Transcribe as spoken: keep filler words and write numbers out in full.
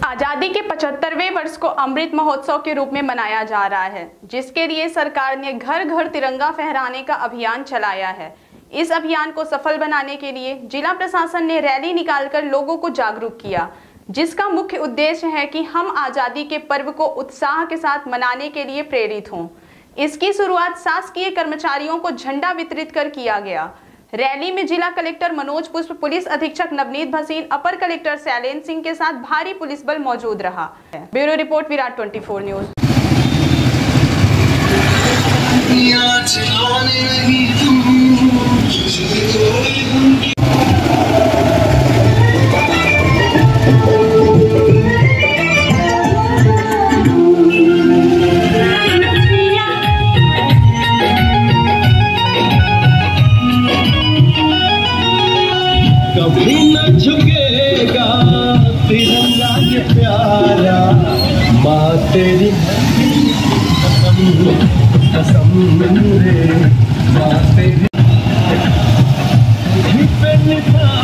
आजादी के पचहत्तरवें वर्ष को अमृत महोत्सव के रूप में मनाया जा रहा है, जिसके लिए सरकार ने घर घर तिरंगा फहराने का अभियान चलाया है। इस अभियान को सफल बनाने के लिए जिला प्रशासन ने रैली निकालकर लोगों को जागरूक किया, जिसका मुख्य उद्देश्य है कि हम आजादी के पर्व को उत्साह के साथ मनाने के लिए प्रेरित हों। इसकी शुरुआत शासकीय कर्मचारियों को झंडा वितरित कर किया गया। रैली में जिला कलेक्टर मनोज पुष्प, पुलिस अधीक्षक नवनीत भसीन, अपर कलेक्टर शैलेंद्र सिंह के साथ भारी पुलिस बल मौजूद रहा। ब्यूरो रिपोर्ट, विराट चौबीस न्यूज। कभी न झुकेगा तिरंगा ये प्यारा, माँ तेरी कसम कसम रे, माँ तेरी पे निभा